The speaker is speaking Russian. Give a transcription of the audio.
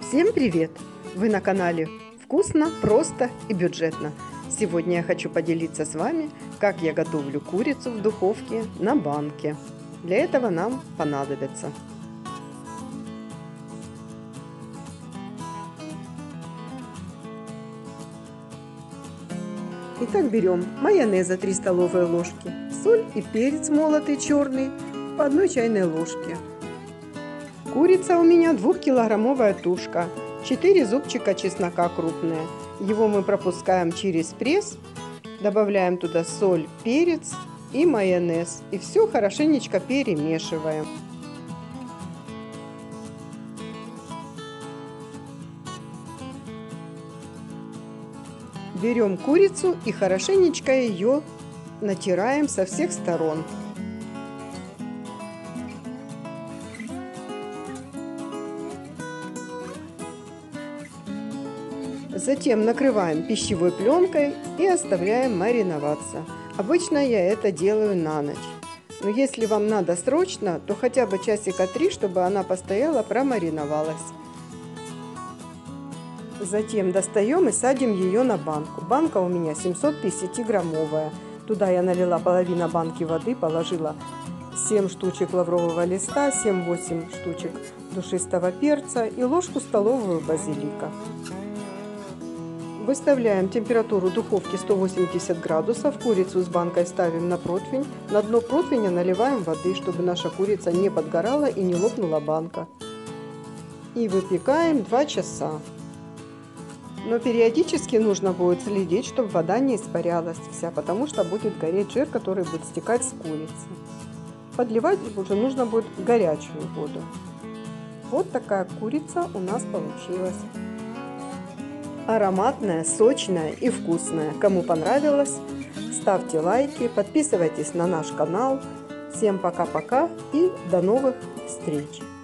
Всем привет! Вы на канале Вкусно, просто и бюджетно. Сегодня я хочу поделиться с вами, как я готовлю курицу в духовке на банке. Для этого нам понадобится Итак, берем майонеза 3 столовые ложки, соль и перец молотый черный по 1 чайной ложке. Курица у меня 2-килограммовая тушка, 4 зубчика чеснока крупные. Его мы пропускаем через пресс, добавляем туда соль, перец и майонез. И все хорошенечко перемешиваем. Берем курицу и хорошенечко ее натираем со всех сторон. Затем накрываем пищевой пленкой и оставляем мариноваться. Обычно я это делаю на ночь. Но если вам надо срочно, то хотя бы часика 3, чтобы она постояла, промариновалась. Затем достаем и садим ее на банку. Банка у меня 750-граммовая. Туда я налила половину банки воды, положила 7 штучек лаврового листа, 7-8 штучек душистого перца и ложку столовую базилика. Выставляем температуру духовки 180 градусов, курицу с банкой ставим на противень, на дно противня наливаем воды, чтобы наша курица не подгорала и не лопнула банка. И выпекаем 2 часа. Но периодически нужно будет следить, чтобы вода не испарялась вся, потому что будет гореть жир, который будет стекать с курицы. Подливать уже нужно будет горячую воду. Вот такая курица у нас получилась. Ароматная, сочная и вкусная. Кому понравилось, ставьте лайки, подписывайтесь на наш канал. Всем пока-пока и до новых встреч!